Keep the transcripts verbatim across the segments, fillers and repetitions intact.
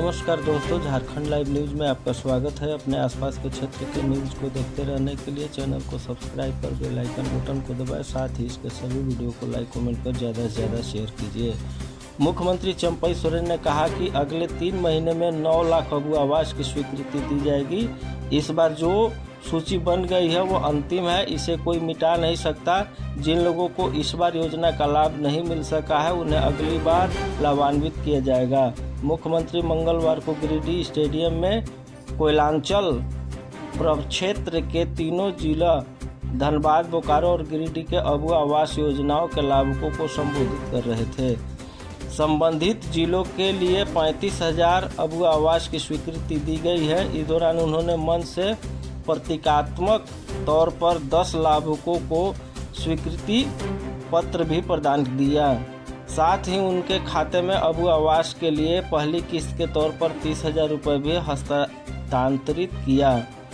नमस्कार दोस्तों, Jharkhand live news में आपका स्वागत है। अपने आसपास के क्षेत्र के न्यूज़ को देखते रहने के लिए चैनल को सब्सक्राइब कर बेल आइकन बटन को दबाएं। साथ ही इसके सभी वीडियो को लाइक कमेंट कर ज़्यादा से ज़्यादा शेयर कीजिए। मुख्यमंत्री चंपई सोरेन ने कहा कि अगले तीन महीने में नौ लाख अबू आवास की स्वीकृति दी जाएगी। इस बार जो सूची बन गई है वो अंतिम है, इसे कोई मिटा नहीं सकता। जिन लोगों को इस बार योजना का लाभ नहीं मिल सका है उन्हें अगली बार लाभान्वित किया जाएगा। मुख्यमंत्री मंगलवार को गिरिडीह स्टेडियम में कोयलांचल प्रक्षेत्र के तीनों जिला धनबाद, बोकारो और गिरिडीह के अबू आवास योजनाओं के लाभुकों को संबोधित कर रहे थे। संबंधित जिलों के लिए पैंतीस हजार अबू आवास की स्वीकृति दी गई है। इस दौरान उन्होंने मंच से प्रतीकात्मक तौर पर दस लाभुकों को स्वीकृति पत्र भी प्रदान किया। साथ ही उनके खाते में अबू आवास के लिए पहली किस्त के तौर पर तीस हजार रुपये भी हस्तांतरित किया।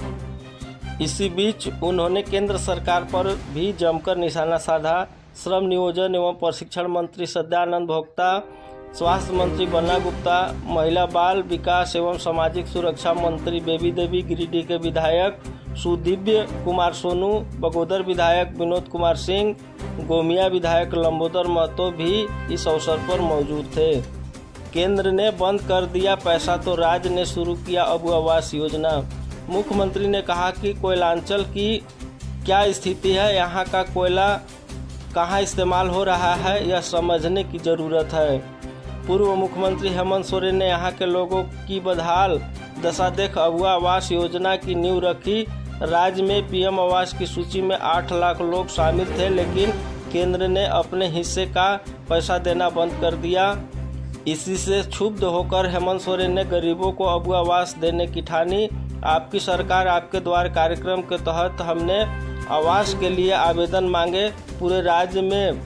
इसी बीच उन्होंने केंद्र सरकार पर भी जमकर निशाना साधा। श्रम नियोजन एवं प्रशिक्षण मंत्री सत्यानंद भोक्ता, स्वास्थ्य मंत्री बन्ना गुप्ता, महिला बाल विकास एवं सामाजिक सुरक्षा मंत्री बेबी देवी, गिरिडीह के विधायक सुदिव्य कुमार सोनू, बगोदर विधायक विनोद कुमार सिंह, गोमिया विधायक लंबोदर महतो भी इस अवसर पर मौजूद थे। केंद्र ने बंद कर दिया पैसा तो राज्य ने शुरू किया अबू आवास योजना। मुख्यमंत्री ने कहा कि कोयलांचल की क्या स्थिति है, यहाँ का कोयला कहाँ इस्तेमाल हो रहा है, यह समझने की ज़रूरत है। पूर्व मुख्यमंत्री हेमंत सोरेन ने यहाँ के लोगों की बदहाल दशा देख अबू आवास योजना की नींव रखी। राज्य में पीएम आवास की सूची में आठ लाख लोग शामिल थे, लेकिन केंद्र ने अपने हिस्से का पैसा देना बंद कर दिया। इसी से क्षुब्ध होकर हेमंत सोरेन ने गरीबों को अबू आवास देने की ठानी। आपकी सरकार आपके द्वार कार्यक्रम के तहत हमने आवास के लिए आवेदन मांगे। पूरे राज्य में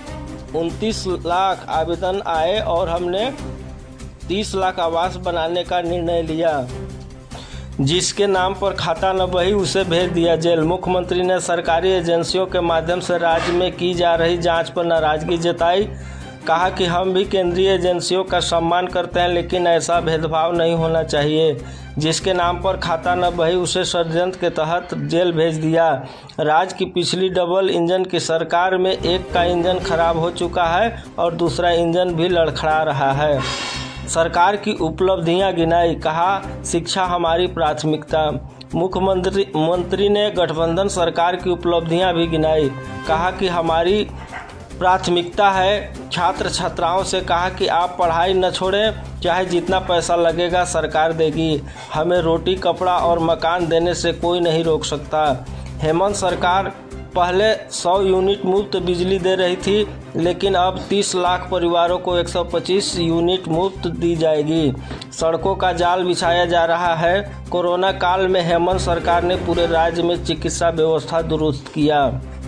उनतीस लाख आवेदन आए और हमने तीस लाख आवास बनाने का निर्णय लिया। जिसके नाम पर खाता न बही उसे भेज दिया जेल। मुख्यमंत्री ने सरकारी एजेंसियों के माध्यम से राज्य में की जा रही जांच पर नाराजगी जताई। कहा कि हम भी केंद्रीय एजेंसियों का सम्मान करते हैं, लेकिन ऐसा भेदभाव नहीं होना चाहिए। जिसके नाम पर खाता न बही उसे षड्यंत्र के तहत जेल भेज दिया। राज्य की पिछली डबल इंजन की सरकार में एक का इंजन खराब हो चुका है और दूसरा इंजन भी लड़खड़ा रहा है। सरकार की उपलब्धियां गिनाई, कहा शिक्षा हमारी प्राथमिकता। मुख्यमंत्री मंत्री ने गठबंधन सरकार की उपलब्धियां भी गिनाई। कहा कि हमारी प्राथमिकता है। छात्र छात्राओं से कहा कि आप पढ़ाई न छोड़ें, चाहे जितना पैसा लगेगा सरकार देगी। हमें रोटी, कपड़ा और मकान देने से कोई नहीं रोक सकता। हेमंत सरकार पहले सौ यूनिट मुफ्त बिजली दे रही थी, लेकिन अब तीस लाख परिवारों को एक सौ पच्चीस यूनिट मुफ्त दी जाएगी। सड़कों का जाल बिछाया जा रहा है। कोरोना काल में हेमंत सरकार ने पूरे राज्य में चिकित्सा व्यवस्था दुरुस्त किया।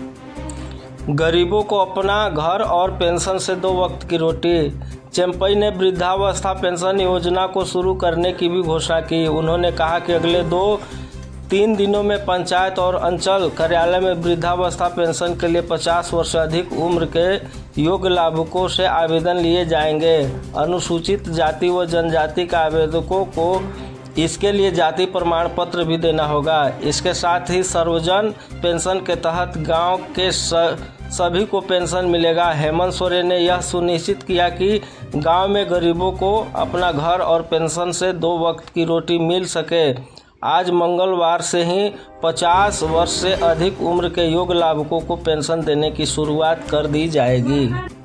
गरीबों को अपना घर और पेंशन से दो वक्त की रोटी। चंपई ने वृद्धावस्था पेंशन योजना को शुरू करने की भी घोषणा की। उन्होंने कहा कि अगले दो तीन दिनों में पंचायत और अंचल कार्यालय में वृद्धावस्था पेंशन के लिए पचास वर्ष से अधिक उम्र के योग्य लाभुकों से आवेदन लिए जाएंगे। अनुसूचित जाति व जनजाति के आवेदकों को इसके लिए जाति प्रमाण पत्र भी देना होगा। इसके साथ ही सर्वजन पेंशन के तहत गांव के स, सभी को पेंशन मिलेगा। हेमंत सोरेन ने यह सुनिश्चित किया कि गांव में गरीबों को अपना घर और पेंशन से दो वक्त की रोटी मिल सके। आज मंगलवार से ही पचास वर्ष से अधिक उम्र के योग्य लाभुकों को पेंशन देने की शुरुआत कर दी जाएगी।